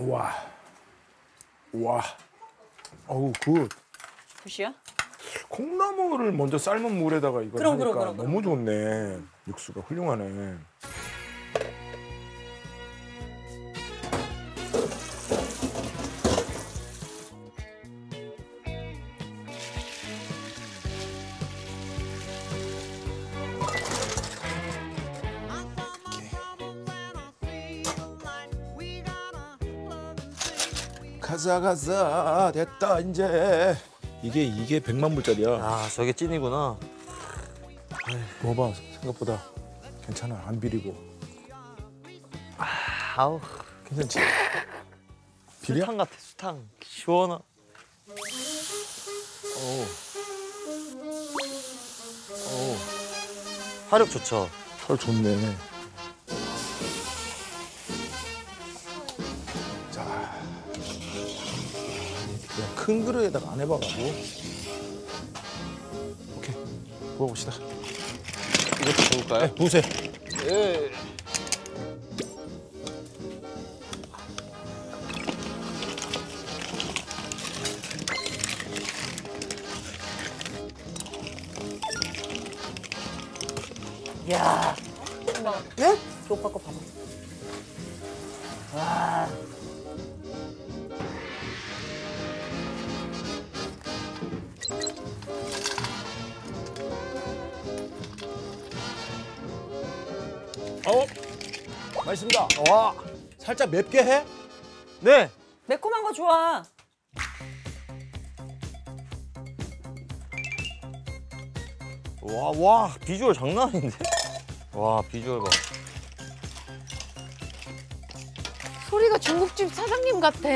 우와. 우와. 어우, 굿. 굿이야? 콩나물을 먼저 삶은 물에다가 이걸 그럼, 하니까 그럼. 너무 좋네. 육수가 훌륭하네. 가자 됐다 이제. 이게 100만 불짜리야. 아, 저게 찐이구나. 먹어봐. 생각보다 괜찮아. 안 비리고. 아우, 괜찮지? 비려? 수탕 같아, 수탕. 시원하. 오. 화력 좋죠? 털 좋네. 자, 그냥 큰 그릇에다가 안 해봐가지고. 오케이, 부어봅시다. 이것도 좋을까요? 네, 부으세요. 예. 야. 네? 오빠 거 봐봐. 와. 맛있습니다. 와. 살짝 맵게 해? 네. 매콤한 거 좋아. 와, 비주얼 장난 아닌데? 와, 비주얼 봐. 소리가 중국집 사장님 같아.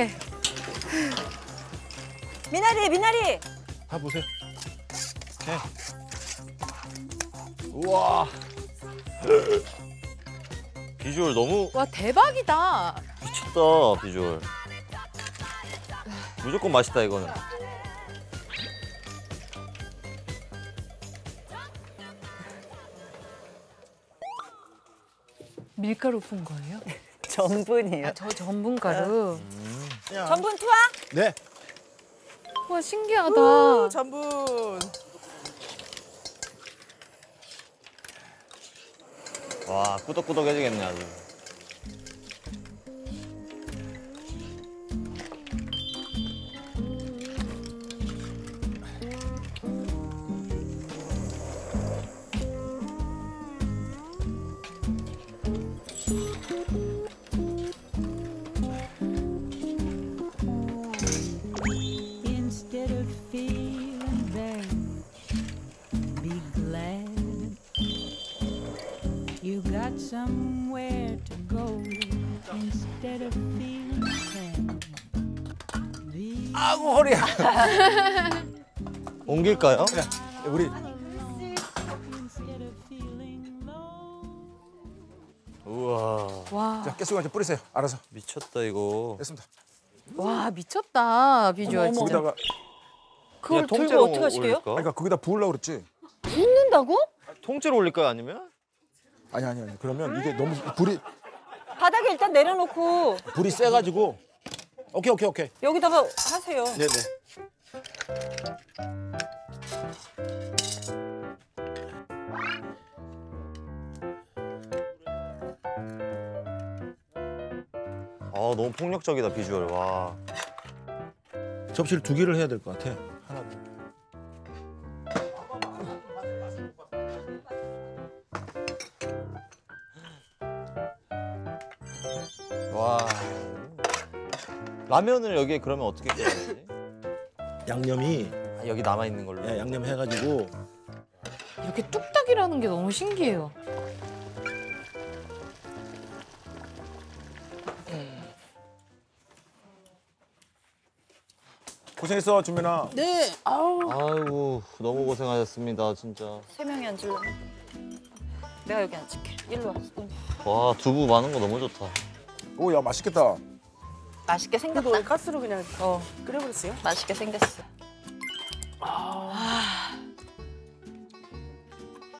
미나리. 다 보세요. 우와. 비주얼 너무 와, 대박이다. 미쳤다, 비주얼. 무조건 맛있다, 이거는. 밀가루 푼 거예요? 전분이에요. 저 전분가루. 전분 투하? 네. 와, 신기하다. 전분. 와, 꾸덕꾸덕해지겠네, 아주. Instead of feeling bad, be glad you got somewhere to go. Instead of feeling sad, be 아구 허리야. 옮길까요? 우리 instead of feeling low. 우와, 와, 자, 깨소금 좀 뿌리세요. 알아서. 미쳤다, 이거. 됐습니다. 와, 미쳤다. 비주얼 진짜. 거기다가 그걸 그냥 들고 어떻게 하시게요? 올릴까? 그러니까 거기다 부으려고 그랬지. 붓는다고? 통째로 올릴까요, 아니면? 아니. 그러면 이게 너무 불이 바닥에 일단 내려놓고 세가지고. 오케이. 여기다가 하세요. 네네. 아, 너무 폭력적이다, 비주얼. 와. 접시를 2개를 해야 될 것 같아. 하나. 와. 라면을 여기에 그러면 어떻게 끓여야 되지? 양념이 아, 여기 남아있는 걸로. 양념 해가지고 이렇게 뚝딱이라는 게 너무 신기해요. 고생했어 준민아. 네. 아이고, 너무 고생하셨습니다, 진짜. 3명이 앉으려면 내가 여기 앉을게. 일로 와. 와, 두부 많은 거 너무 좋다. 오 야 맛있겠다. 맛있게 생겼다. 가스로 그냥 끓여버렸어요? 맛있게 생겼어.